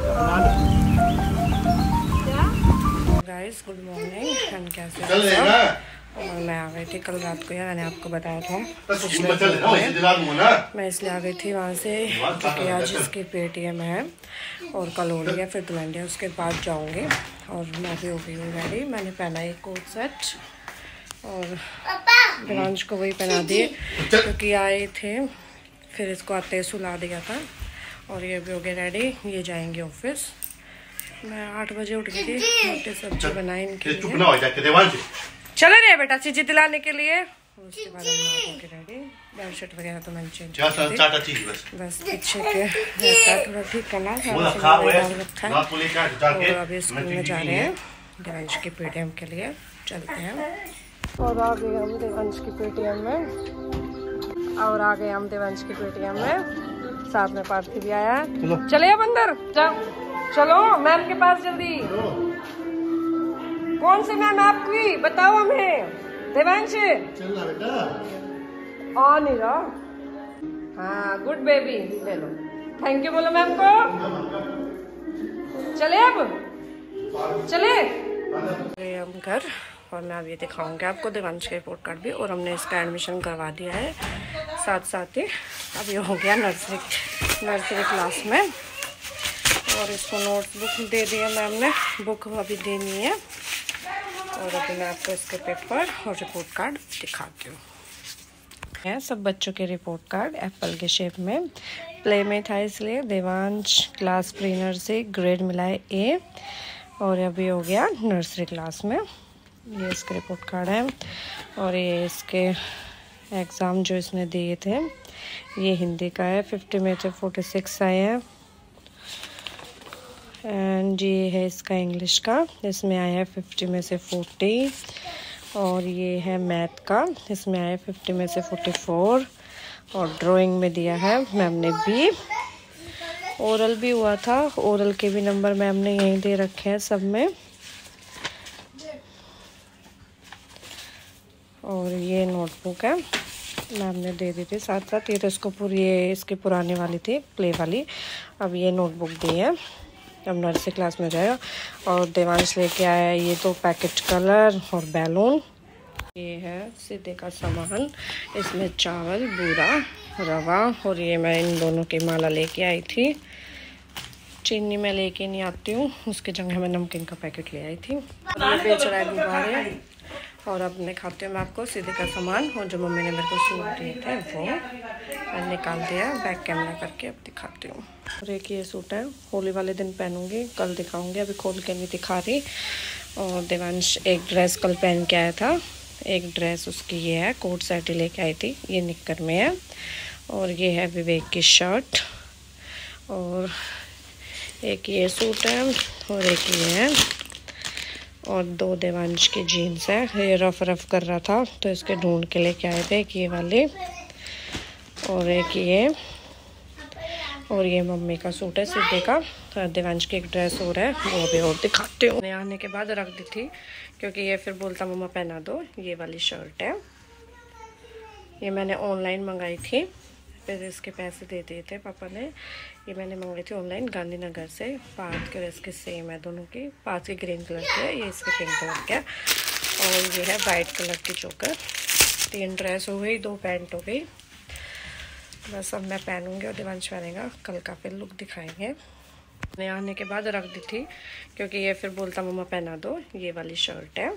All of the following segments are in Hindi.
गाइस गुड मॉर्निंग, एंड कैसे हैं? और मैं आ गई थी कल रात को, यार मैंने आपको बताया था मैं इसलिए आ गई थी वहाँ से क्योंकि आज इसकी पेटीएम है और कल होली है, फिर दुल्हनिया उसके बाद जाऊँगी। और मैं भी हो गई हूँ रेडी। मैंने पहना एक कोट सेट और दिवांश को वही पहना दिए क्योंकि आए थे, फिर इसको आते सुला दिया था। और ये भी हो गए रेडी, ये जाएंगे ऑफिस। मैं 8 बजे उठ गई थी, मोटे सब्जी बनाई इनके लिए। चले रहे बेटा चीज़ें दिलाने के लिए। उसके बाद हम के रेडी, बेड शीट वगैरह तो मैंने चेंज बस पीछे के थोड़ा ठीक करना रखा है। और अभी स्कूल में जा रहे हैं दिवांश की पेटीएम के लिए, चलते हैं। और आ गए हम दिवांश की पेटीएम में, साथ में पार्थी भी आया है। चलिए अब अंदर जाओ, चलो मैम के पास जल्दी। कौन सी मैम आपकी बताओ हमें? देवांश चल रहा बेटा, आ नहीं रहा। हाँ गुड बेबी, ले लो, थैंक यू बोलो मैम को। चले अब चले हम घर, और मैं अब ये दिखाऊंगी आपको दिवांश का रिपोर्ट कार्ड भी। और हमने इसका एडमिशन करवा दिया है साथ ही। अब ये हो गया नर्सरी क्लास में। और इसको नोटबुक दे दिया मैम ने, बुक अभी देनी है। और अभी मैं आपको इसके पेपर और रिपोर्ट कार्ड दिखाती हूँ। है सब बच्चों के रिपोर्ट कार्ड एप्पल के शेप में। प्ले में था इसलिए Devansh class pre nursery, grade मिला है A। और अभी हो गया नर्सरी क्लास में। ये इसके रिपोर्ट कार्ड है। और ये इसके एग्ज़ाम जो इसने दिए थे, ये हिंदी का है, 50 में से 46 आए हैं। एंड ये है इसका इंग्लिश का, इसमें आया है 50 में से 40। और ये है मैथ का, इसमें आया है 50 में से 44। और ड्राइंग में दिया है मैम ने B। ओरल भी हुआ था, ओरल के भी नंबर मैम ने यहीं दे रखे हैं सब में। और ये नोटबुक है, मैम ने दे दी थी साथ। ये तो इसको पूरी, ये इसकी पुरानी वाली थी प्ले वाली। अब ये नोटबुक दी है, अब नर्सरी क्लास में जाएगा। और देवांश लेके आया है ये 2 पैकेट कलर और बैलून। ये है सीधे का सामान, इसमें चावल, बूरा, रवा। और ये मैं इन दोनों की माला लेके आई थी। चीनी मैं लेके नहीं आती हूँ, उसकी जगह मैं नमकीन का पैकेट ले आई थी। ये बेच रहा है गुब्बारे। और अब दिखाती हूँ मैं आपको सीधे का सामान। और जो मम्मी ने मेरे को सूट दिए थे वो मैंने निकाल दिया बैक कैमरा करके, अब दिखाती हूँ। और एक ये सूट है, होली वाले दिन पहनूंगी, कल दिखाऊंगी, अभी खोल के नहीं दिखा रही। और देवांश एक ड्रेस कल पहन के आया था, एक ड्रेस उसकी ये है, कोट सेट ही लेके आई थी, ये निक्कर में है। और ये है विवेक की शर्ट। और एक ये सूट है और एक ये है। और 2 देवांश की जीन्स है, ये रफ कर रहा था तो इसके ढूंढ के लेके आए थे, एक ये वाले और एक ये। और ये मम्मी का सूट है सीधे का। तो देवांश की एक ड्रेस और है, वो भी और दिखाती हूँ। मैं आने के बाद रख दी थी क्योंकि ये फिर बोलता मम्मा पहना दो। ये वाली शर्ट है, ये मैंने ऑनलाइन मंगाई थी, फिर इसके पैसे दे दिए थे पापा ने। ये मैंने मंगाई थी ऑनलाइन गांधीनगर से। पाँच के इसके सेम है दोनों की, 5 के ग्रीन कलर के है, ये इसके पिंक कलर के है। और ये है वाइट कलर की चोकर। 3 ड्रेस हो गई, 2 पैंट हो गई। बस अब मैं पहनूंगी और दिवांश पहनेगा, कल का फिर लुक दिखाएंगे। मैं आने के बाद रख दी थी क्योंकि ये फिर बोलता मम्मा पहना दो। ये वाली शर्ट है,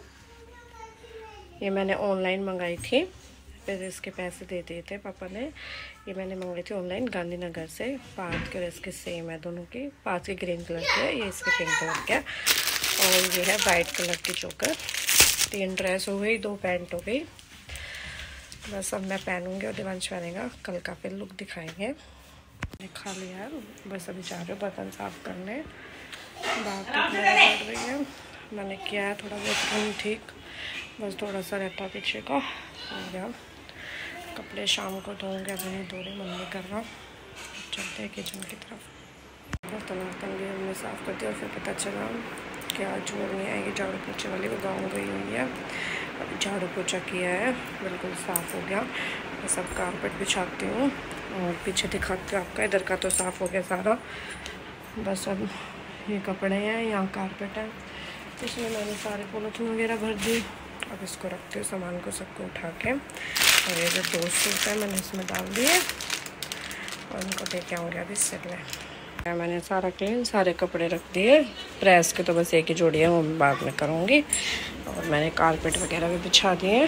ये मैंने ऑनलाइन मंगाई थी, फिर इसके पैसे दे दिए थे पापा ने। ये मैंने मंगाई थी ऑनलाइन गांधीनगर से। 5 के इसके सेम है दोनों की, 5 के ग्रीन कलर के है, ये इसके पिंक कलर के है। और ये है वाइट कलर की चोकर। 3 ड्रेस हो गई, 2 पैंट हो गई। बस अब मैं पहनूंगी और दिवांश पहनेगा, कल का फिर लुक दिखाएंगे। खा लिया है, बस अभी जा रहे हो बर्तन साफ़ करने। बात बढ़ रही है, मैंने किया है थोड़ा बहुत ठीक, बस थोड़ा सा रहता पीछे का हो गया। कपड़े शाम को धोंगे, अभी नहीं धो रही, मम्मी कर रहा। चलते हैं किचन की तरफ। बर्तन भी हमने साफ़ कर दिया और फिर पता चला कि आज वो नहीं आएगी झाड़ू पोछे वाली, वो गाँव गई हुई है। अभी झाड़ू पोछा किया है, बिल्कुल साफ़ हो गया। मैं सब कारपेट बिछाती हूँ और पीछे दिखाती हूँ आपका। इधर का तो साफ़ हो गया सारा, बस अब ये कपड़े हैं, यहाँ कारपेट है, इसमें मैंने सारे पॉलिथीन वगैरह भर दी। अब इसको रखते हो सामान को सबको उठा के, और ये जो 2 सूट है मैंने इसमें डाल दिए और उनको दे के आऊँगी अभी सिलने। मैंने सारा क्लीन सारे कपड़े रख दिए, प्रेस के तो बस एक ही जोड़ी है, वो मैं बाद में करूँगी। और मैंने कारपेट वगैरह भी बिछा दिए।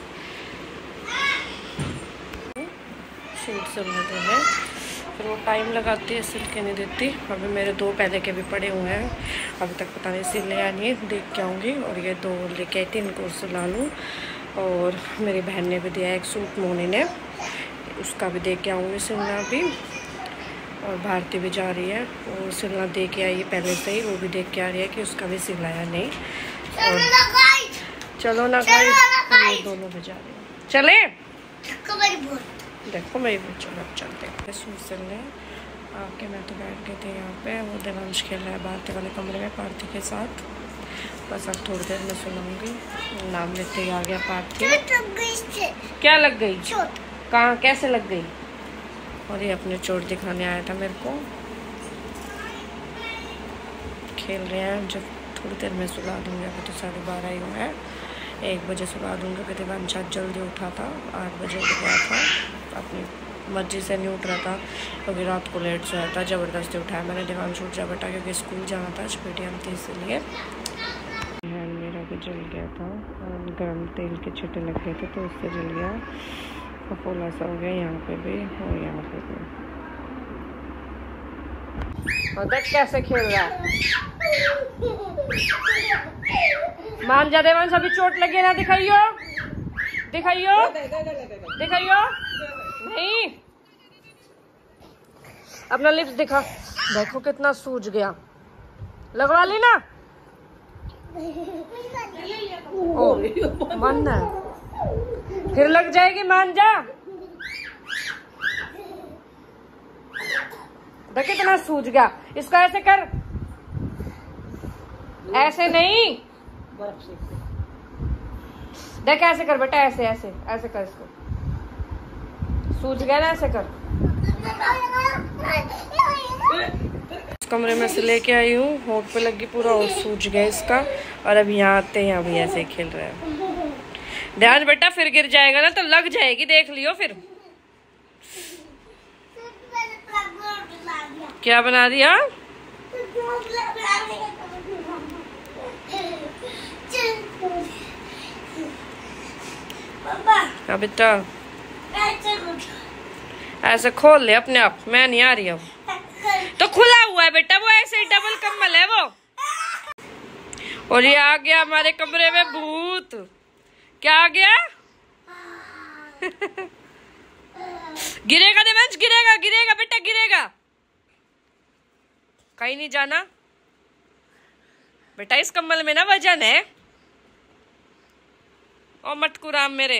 सूट सिलने देने, फिर वो टाइम लगाती है, सिल के नहीं देती। अभी मेरे 2 पहले के भी पड़े हुए हैं, अभी तक पता नहीं सिले या नहीं, देख के आऊँगी। और ये 2 लेके आई थी, इनको सिला लूँ। और मेरी बहन ने भी दिया एक सूट, मोनी ने, उसका भी दे के आऊँगी सिलना भी। और भारती भी जा रही है, वो सिलना दे के आई है पहले से ही, वो भी देख के आ रही है कि उसका भी सिलाया नहीं। और चलो ना भाई, दोनों भी जा रहे हैं। चले देखो मेरी बच्चों, अब चलते हैं सूट सिलने। आके मैं तो बैठ गई थी यहाँ पे, वो देवांश खेल रहा है भारती वाले कमरे में पार्थी के साथ। बस अब थोड़ी देर में सुनाऊंगी। नाम लेते ही आ गया पार्थी। क्या लग गई? कहाँ, कैसे लग गई? और ये अपने चोट दिखाने आया था मेरे को। खेल रहे हैं, जब थोड़ी देर में सुला दूंगी। अभी तो 12:30 ही हुआ है, 1 बजे सुला दूंगी। क्योंकि देवांश जल्दी उठा था, 8 बजे उठ गया था, अपनी मर्जी से नहीं उठ रहा था क्योंकि रात को लेट सोया था, ज़बरदस्ती उठाया मैंने। देवांश उठ जा बेटा, क्योंकि स्कूल जाना था, पेटीएम थी इसलिए। हैंड मेरा भी जल गया था और गर्म तेल के छींटे लग गए थे तो उससे जल गया। फफोला सा हो गया यहाँ पे भी और यहाँ पे भी। और देख कैसे खेल रहा है। मान जा देवांश, अभी चोट लगी ना, दिखाइयो दिखाइयो दिखाइयो। नहीं, अपना लिप्स दिखा। देखो कितना सूज गया, लगवा ली ना। ओ मन है, फिर लग जाएगी, मान जा। देख कितना सूज गया, इसको ऐसे कर, ऐसे नहीं, देख ऐसे कर बेटा, ऐसे ऐसे ऐसे कर, इसको सूज गया ना, ऐसे कर। इस कमरे में से लेके आई हूँ, होठ पे लगी पूरा और सूज गया इसका। और अब यहाँ आते हैं, अभी ऐसे ही खेल रहे हैं। ध्यान बेटा, फिर गिर जाएगा ना तो लग जाएगी, देख लियो फिर। क्या बना दिया? हाँ बेटा, ऐसे खोल ले अपने आप, मैं नहीं आ रही हूँ। तो खुला हुआ है बेटा, वो ऐसे ही डबल कम्बल है वो। और ये आ गया हमारे कमरे में भूत। क्या आ गया? गिरेगा देवांश, गिरेगा गिरेगा बेटा, गिरेगा। कहीं नहीं जाना बेटा, इस कम्बल में ना वजन है। ओ मटकू राम मेरे।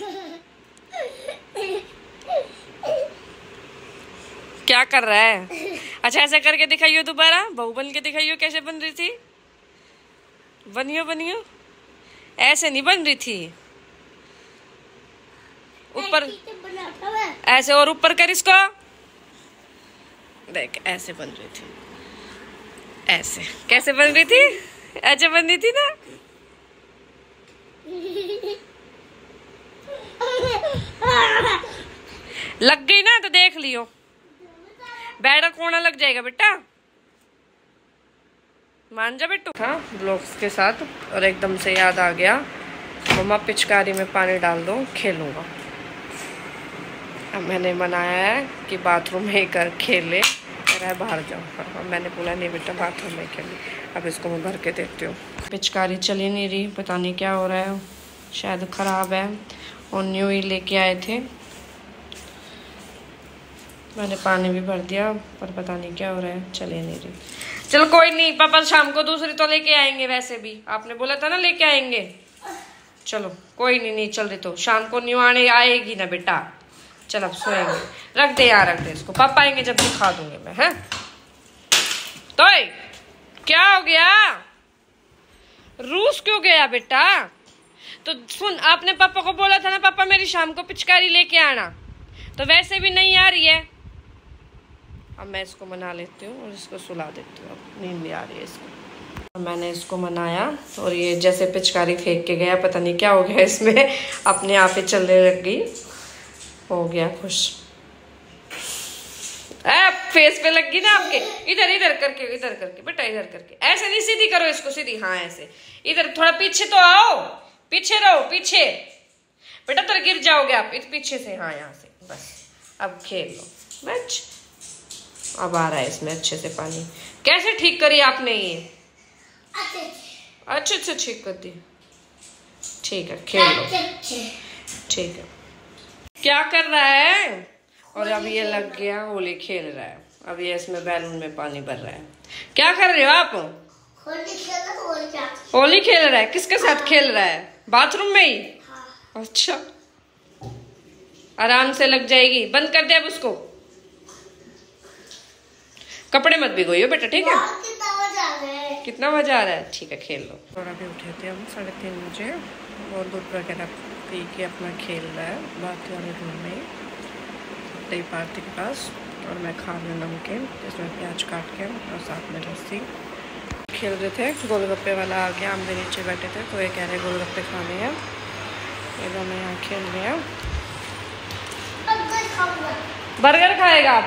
क्या कर रहा है? अच्छा ऐसे करके दिखाइयो दोबारा, बहू बन के दिखाइयो कैसे बन रही थी। बनियो बनियो, ऐसे नहीं बन रही थी, ऊपर ऐसे, और ऊपर कर इसको, देख ऐसे बन रही थी। ऐसे कैसे बन रही थी? ऐसे बन रही थी ना। लग गई ना तो देख लियो, बैठा कोना लग जाएगा बेटा, मान जा बेटू। हाँ ब्लॉक्स के साथ। और एकदम से याद आ गया, मम्मा पिचकारी में पानी डाल दो, खेलूंगा। अब मैंने मनाया है कि बाथरूम में ही कर खेले, कह है बाहर जाओ। हाँ, मैंने बोला नहीं बेटा बाथरूम में खेले। अब इसको मैं भर के देखती हूँ। पिचकारी चली नहीं रही, पता नहीं क्या हो रहा है, शायद ख़राब है। और न्यू ही लेके आए थे, मैंने पानी भी भर दिया, पर पता नहीं क्या हो रहा है, चले नहीं रही। चलो कोई नहीं, पापा शाम को दूसरी तो लेके आएंगे, वैसे भी आपने बोला था ना लेके आएंगे। चलो कोई नहीं, नहीं चल रही तो शाम को न्यू आने आएगी ना बेटा। चल अब सोएंगे, रख दे यहाँ, रख दे इसको, पापा आएंगे जब दिखा दूंगी मैं। है तो क्या हो गया, रूस क्यों गया बेटा? तो सुन, आपने पापा को बोला था ना पापा मेरी शाम को पिचकारी लेके आना, तो वैसे भी नहीं आ रही है। अब मैं इसको मना लेती हूँ और इसको सुला देती हूँ। अब नींद भी आ रही है इसको। मैंने इसको मनाया और ये जैसे पिचकारी फेंक के गया, पता नहीं क्या हो गया इसमें, अपने आप ही चलने लग गई। हो गया खुश। फेस पे लग गई ना आपके। इधर इधर करके बेटा, इधर करके, ऐसे नहीं, सीधी करो इसको, सीधी, हाँ ऐसे। इधर थोड़ा पीछे तो आओ, पीछे रहो, पीछे बेटा, तो गिर जाओगे आप। पीछे से, हाँ यहाँ से, बस। अब खेल लो मैच। अब आ रहा है इसमें अच्छे से पानी। कैसे ठीक करी आपने ये? अच्छे से ठीक कर दी। ठीक है, खेल लो। ठीक है। क्या कर रहा है? और अब ये लग गया, होली खेल रहा है। अब ये इसमें बैलून में पानी भर रहा है। क्या कर रहे हो आप? होली खेल रहा है। किसके साथ खेल रहा है? बाथरूम में ही? हाँ। अच्छा, आराम से लग जाएगी। बंद कर दे अब उसको। कपड़े मत भिगोइयो बेटा, ठीक है? कितना मजा आ रहा है? ठीक है, खेल लो। थोड़ा भी उठे थे हम 3:30 बजे और दूध वगैरह पी के अपना खेल रहा है बाथरूम वाले रूम में, पार्टी के पास। और मैं खा रही हूँ नमकीन, जिसमें प्याज काट के और साथ में लस्सी। खेल रहे थे। गोलगप्पे वाला आ गया, हम भी नीचे बैठे थे तो ये कह रहे गोलगप्पे खाने हैं। ये दोनों यहाँ खेल रहे हैं। बर्गर खाएगा आप?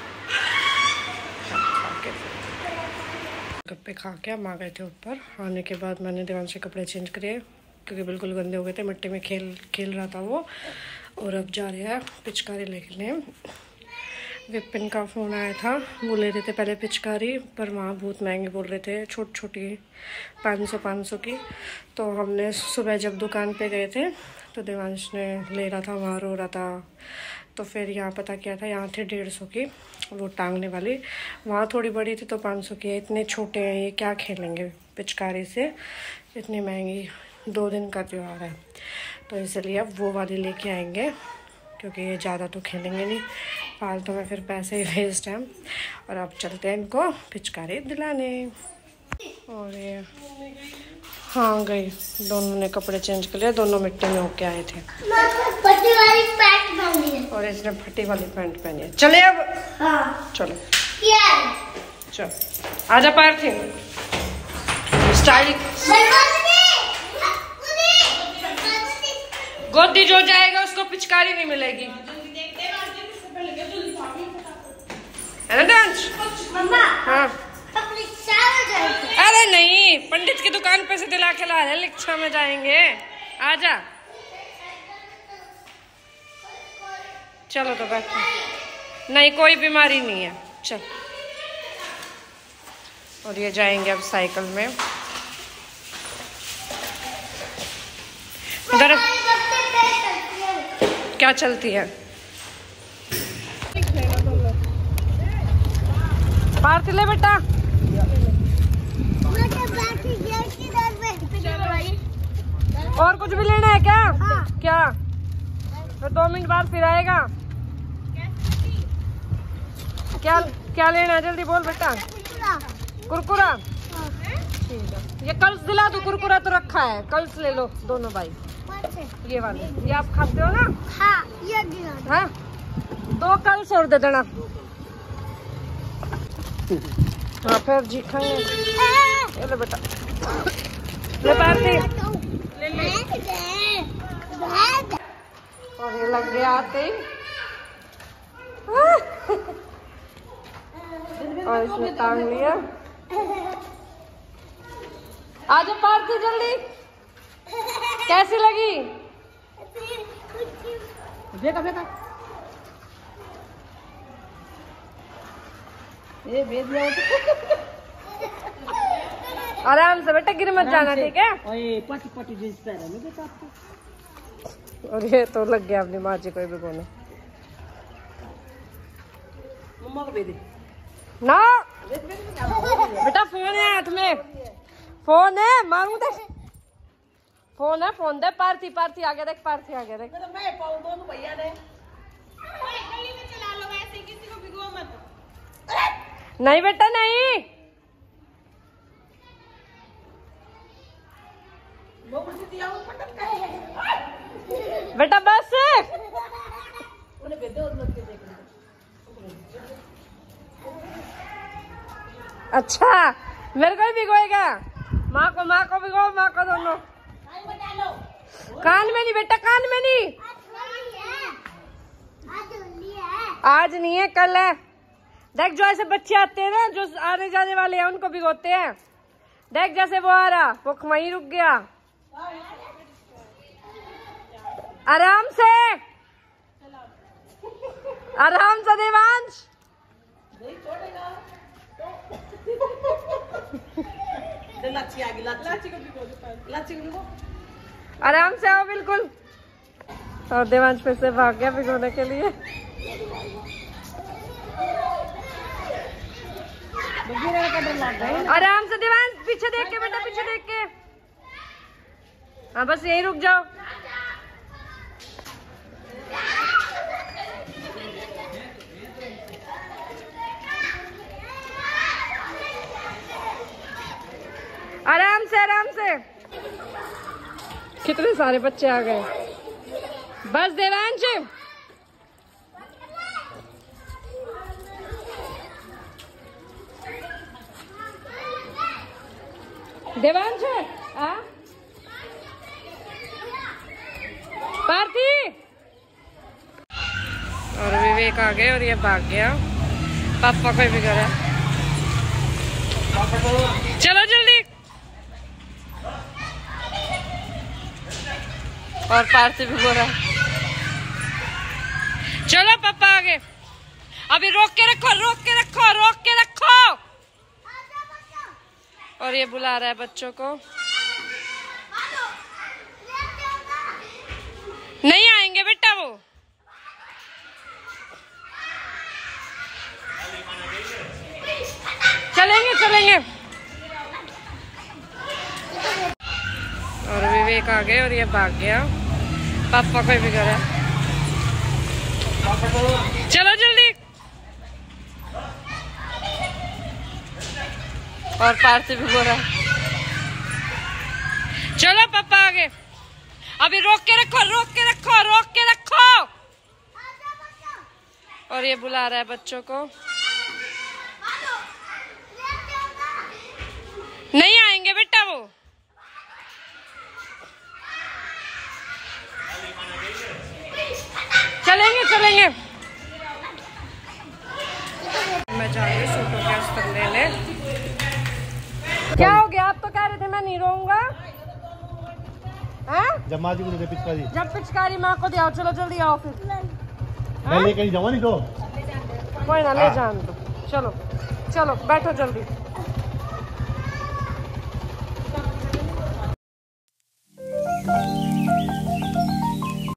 गप्पे खा के हम आ गए थे ऊपर। आने के बाद मैंने देवांश के कपड़े चेंज करे क्योंकि बिल्कुल गंदे हो गए थे, मिट्टी में खेल रहा था वो। और अब जा रहे हैं पिचकारी लेने। विपिन का फ़ोन आया था, वो ले रहे थे पहले पिचकारी, पर वहाँ बहुत महंगी बोल रहे थे, छोटी छोटी 500 की। तो हमने सुबह जब दुकान पे गए थे तो देवांश ने ले रहा था, वहाँ रो रहा था। तो फिर यहाँ पता किया था, यहाँ थे 150 की वो टांगने वाली। वहाँ थोड़ी बड़ी थी तो 500 की है। इतने छोटे हैं, ये क्या खेलेंगे पिचकारी से, इतनी महंगी। 2 दिन का त्यौहार है तो इसलिए अब वो वाली लेके आएंगे क्योंकि ये ज़्यादा तो खेलेंगे नहीं, फालतू में फिर पैसे ही वेस्ट हैं। और अब चलते हैं इनको पिचकारी दिलाने। और ये हाँ गई, दोनों ने कपड़े चेंज कर लिए, दोनों मिट्टी में होके आए थे। फटी वाली पैंट पहनी है और इसने फटी वाली पैंट पहनी है। चले अब? हाँ चलो। चल आजा पार्थी, स्टाइल। गोदी जो जाएगा उसको पिचकारी नहीं मिलेगी, है ना डांस? हाँ। अरे नहीं, पंडित की दुकान पे से दिला के ला रहे, लिक्षा में जाएंगे। आजा, चलो तो बैठो। नहीं कोई बीमारी नहीं है, चल। और ये जाएंगे अब साइकिल में। इधर क्या चलती है? पार्थ ले बेटा। और कुछ भी लेना है क्या? हाँ। क्या? फिर 2 मिनट बाद फिर आएगा। क्या क्या लेना है? जल्दी बोल बेटा। कुरकुरा। ठीक है, ये कल्स दिला दो। कुरकुरा तो रखा है, कल्स ले लो दोनों भाई। ये वाले, ये आप खाते हो ना? हाँ, ये दिला। हाँ, 2 कल्स और दे देना। हाँ फिर जी खाएंगे। ये ले बेटा, ले पार्टी ले ले। और ये लग गया आते ही और इसमें टांग लिया। आजा पार्टी जल्दी। कैसी लगी? बेटा बेटा ये भेज दिया। आराम से बेटा, गिर मत जाना, ठीक है? पटी जींस पहना नहीं बेटा आपको। और ये तो लग गया अपनी माँ जी को भी बोले। मम्मा को भेज दे ना बेटा, फोन है हाथ में, फोन है, मांगू दे। फोन है, फोन दे। पार्थी पार्थी आ गया देख, पार्थी आ गया देख। मैं पाऊं दोनों भैया ने। गली में चला लो, ऐसे किसी को भिगो मत। नहीं बेटा नहीं, बेटा बस। अच्छा मेरे को भी भिगोएगा। माँ को भिगो, माँ को दोनों। कान में नहीं बेटा, कान में नहीं। आज नहीं है, कल है। देख जो ऐसे बच्चे आते हैं ना, जो आने जाने वाले हैं, उनको भिगोते हैं। देख जैसे वो आ रहा, वो वहीं रुक गया। आराम से, आराम से देवांश। आराम से आओ बिल्कुल। और देवांश फिर से भाग गया भिगोने के लिए। आराम से देवांश, पीछे देख के बेटा, पीछे देख के। हाँ बस यही रुक जाओ। आराम से, आराम से। कितने सारे बच्चे आ गए। बस देवांश, देवांश आ पार्थी। और विवेक आ गए और ये भाग गया। पापा को भी करा। चलो जल्दी। और पार्थी भी बोल रहा। चलो पापा आगे। अभी रोक के रखो, रोक के रखो, रोक के रखो। और ये बुला रहा है बच्चों को। नहीं आएंगे बेटा वो। चलेंगे चलेंगे। और विवेक आ गए और ये भाग गया। पापा को भी करा। चलो जल्दी। और पार्थी भी बोल रहा। चलो पापा आगे। अभी रोक के रखो, रोक के रखो, रोक के रखो। और ये बुला रहा है बच्चों को। नहीं आएंगे बेटा वो। चलेंगे चलेंगे। मैं जा रही हूँ सूटों के अस्तर लेने। क्या हो गया? आप तो कह रहे थे मैं नहीं रहूंगा। जब माँ जी को दे पिचकारी, जब पिचकारी माँ को दिया। चलो जल्दी आओ फिर। मैं लेके जाऊँ नहीं तो कोई ना, ले जान दो। चलो चलो बैठो जल्दी।